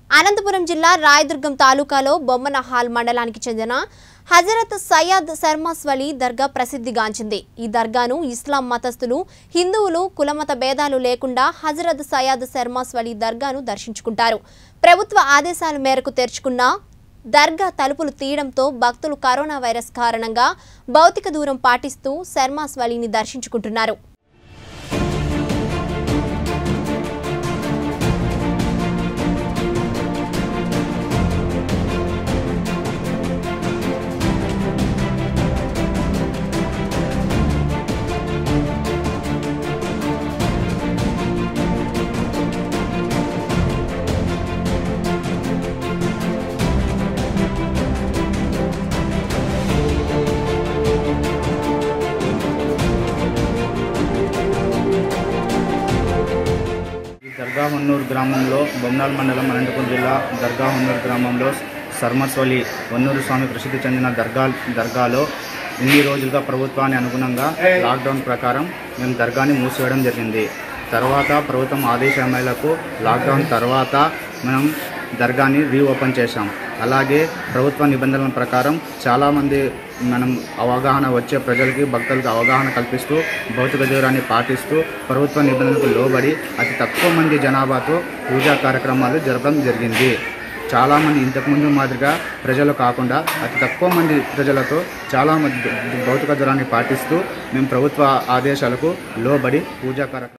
అనంతపురం జిల్లా రాయదుర్గం తాలూకాలో బొమ్మనహాల్ మండలానికి చెందిన హజరత్ సయ్యద్ శర్మాస్ వలీ దర్గా ప్రసిద్ధిగాంచింది। ఈ దర్గాను ఇస్లాం మతస్థులు, హిందువులు కులమత భేదాలు లేకుండా హజరత్ సయ్యద్ శర్మాస్ వలీ దర్గాను దర్శించుకుంటారు। ప్రభుత్వ ఆదేశాల మేరకు తెరుచుకున్న దర్గా తలుపులు తీయడంతో భక్తులు కరోనా వైరస్ కారణంగా భౌతిక దూరం పాటిస్తూ శర్మాస్ వలీని దర్శించుకుంటున్నారు। దర్గా హొన్నూరు గ్రామంలో బొమ్మనాల్ మండలం అనంతపురం జిల్లా దర్గా హొన్నూరు గ్రామంలో శర్మాస్ వలీ వన్నూరు స్వామి ప్రసిద్ధి చెందిన దర్గాలో ఇన్ని రోజులుగా ప్రభుత్వాన్ని అనుగుణంగా లాక్డౌన్ ప్రకారం మేము దర్గాని మూసివేయడం జరిగింది। తర్వాత ప్రభుత్వం ఆదేశాల మేరకు లాక్డౌన్ తర్వాత మనం దర్గాని రీఓపెన్ చేశాం। అలాగే ప్రభుత్వ నిబంధనల ప్రకారం చాలామంది మనం అవగాహన వచ్చే ప్రజలకి భక్తులకు అవగాహన కల్పిస్తూ భౌతిక దూరాన్ని పాటిస్తూ ప్రభుత్వ నిబంధనలకు లోబడి అతి తక్కువ మంది జనాభాతో పూజా కార్యక్రమాలు జరపడం జరిగింది। చాలామంది ఇంతకుముందు మాదిరిగా ప్రజలు కాకుండా అతి తక్కువ మంది ప్రజలతో చాలామంది భౌతిక దూరాన్ని పాటిస్తూ మేము ప్రభుత్వ ఆదేశాలకు లోబడి పూజా కార్యక్రమం